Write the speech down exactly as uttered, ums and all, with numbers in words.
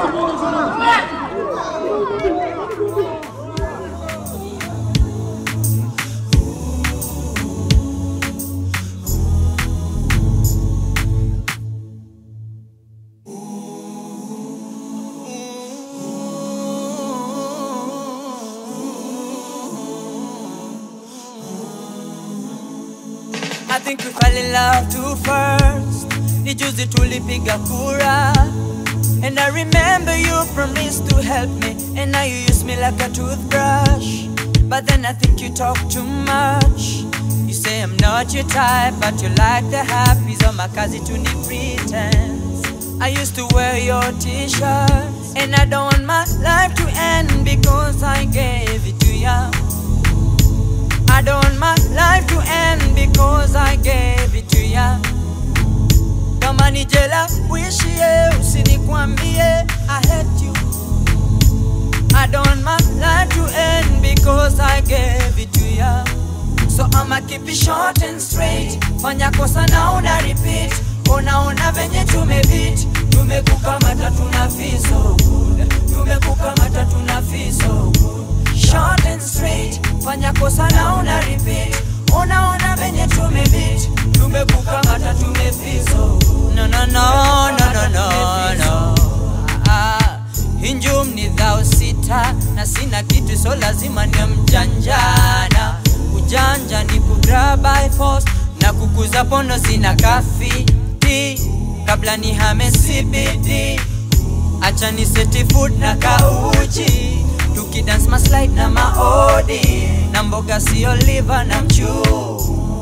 I think we fell in love too first. Nijuzi tulipiga kura. And I remember you promised to help me, and now you use me like a toothbrush. But then I think you talk too much. You say I'm not your type, but you like the happies on my kazi to need pretense. I used to wear your t-shirts, and I don't want my life to end because I gave it to you. I don't want my life to end because I gave it to ya. Kama ni jela uishie, usinikwambie I hate you. I don't want my life to end because I gave it to ya. So I'ma keep it short and straight. Fanya kosa na una repeat. Ona ona venye tumebit. Tumekukamata tuna feel so good. Tumekukamata tuna feel so good. Short and straight. Fanya kosa na una repeat. Ona ona venye tumebit. Tumekukamata tume feel so good. No no no no no no no. Ah, hinjum ni dhao sita. Na sina kitu so lazima ni mjanjana. Ujanja ni kugrab by force. Na kukuza pono sina kafi di. Kabla ni hame C B D. Acha ni seti food na kauji. Tuki dance ma slide na maodi. Na mboga sio liver na mchu.